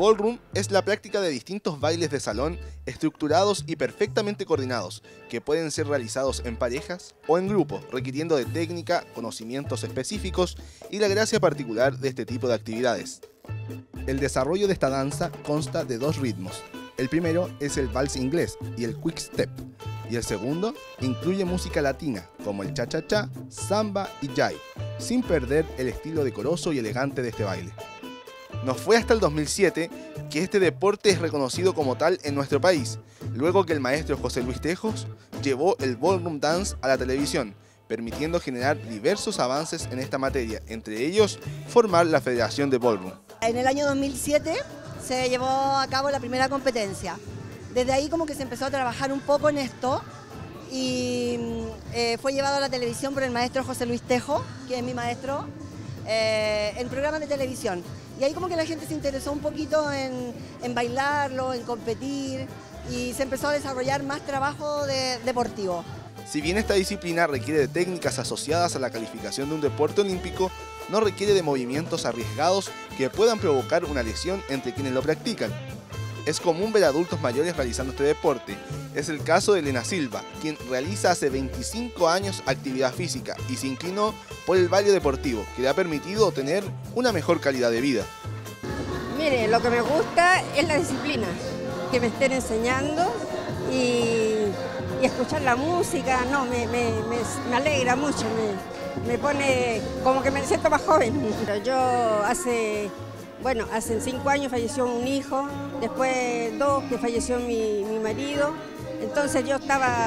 ballroom es la práctica de distintos bailes de salón estructurados y perfectamente coordinados, que pueden ser realizados en parejas o en grupos, requiriendo de técnica, conocimientos específicos y la gracia particular de este tipo de actividades. El desarrollo de esta danza consta de dos ritmos. El primero es el vals inglés y el quick step, y el segundo incluye música latina como el cha-cha-cha, samba y jive, sin perder el estilo decoroso y elegante de este baile. No fue hasta el 2007 que este deporte es reconocido como tal en nuestro país, luego que el maestro José Luis Tejos llevó el ballroom dance a la televisión, permitiendo generar diversos avances en esta materia, entre ellos formar la Federación de Ballroom. En el año 2007 se llevó a cabo la primera competencia. Desde ahí como que se empezó a trabajar un poco en esto y fue llevado a la televisión por el maestro José Luis Tejo, que es mi maestro, en programas de televisión. Y ahí como que la gente se interesó un poquito en bailarlo, en competir, y se empezó a desarrollar más trabajo deportivo. Si bien esta disciplina requiere de técnicas asociadas a la calificación de un deporte olímpico, no requiere de movimientos arriesgados que puedan provocar una lesión entre quienes lo practican. Es común ver a adultos mayores realizando este deporte. Es el caso de Elena Silva, quien realiza hace 25 años actividad física y se inclinó por el baile deportivo, que le ha permitido tener una mejor calidad de vida. Mire, lo que me gusta es la disciplina, que me estén enseñando y escuchar la música, no, me alegra mucho, me pone como que me siento más joven. Yo hace 5 años falleció un hijo, después 2 que falleció mi marido, entonces yo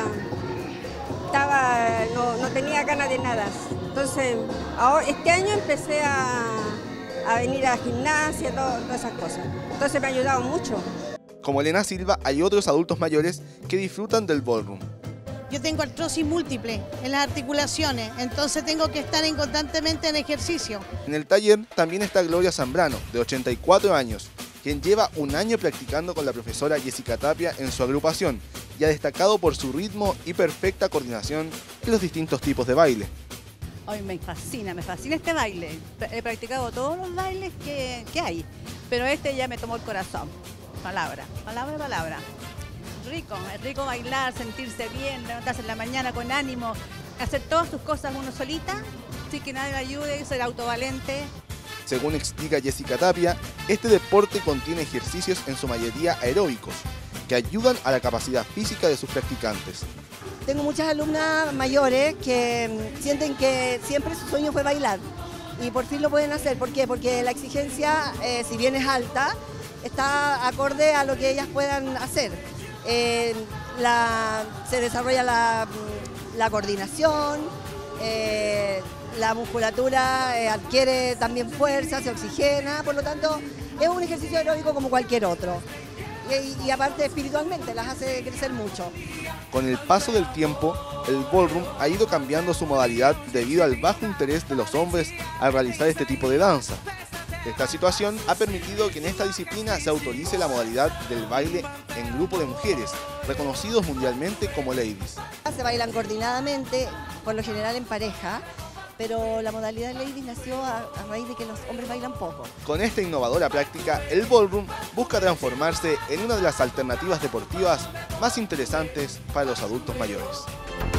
no tenía ganas de nada. Entonces este año empecé a venir a gimnasia, todas esas cosas. Entonces me ha ayudado mucho. Como Elena Silva, hay otros adultos mayores que disfrutan del ballroom. Yo tengo artrosis múltiple en las articulaciones, entonces tengo que estar constantemente en ejercicio. En el taller también está Gloria Zambrano, de 84 años, quien lleva un año practicando con la profesora Jessica Tapia en su agrupación y ha destacado por su ritmo y perfecta coordinación en los distintos tipos de baile. Hoy me fascina este baile. He practicado todos los bailes que hay, pero este ya me tomó el corazón. Palabra. Es rico bailar, sentirse bien, levantarse en la mañana con ánimo, hacer todas sus cosas uno solita, sin que nadie me ayude, ser autovalente. Según explica Jessica Tapia, este deporte contiene ejercicios en su mayoría aeróbicos, que ayudan a la capacidad física de sus practicantes. Tengo muchas alumnas mayores que sienten que siempre su sueño fue bailar y por fin lo pueden hacer. ¿Por qué? Porque la exigencia, si bien es alta, está acorde a lo que ellas puedan hacer. Se desarrolla la coordinación, la musculatura adquiere también fuerza, se oxigena, por lo tanto es un ejercicio aeróbico como cualquier otro. Y aparte espiritualmente las hace crecer mucho. Con el paso del tiempo, el ballroom ha ido cambiando su modalidad debido al bajo interés de los hombres al realizar este tipo de danza. Esta situación ha permitido que en esta disciplina se autorice la modalidad del baile en grupo de mujeres, reconocidos mundialmente como ladies. Se bailan coordinadamente, por lo general en pareja, pero la modalidad de ladies nació a raíz de que los hombres bailan poco. Con esta innovadora práctica, el ballroom busca transformarse en una de las alternativas deportivas más interesantes para los adultos mayores.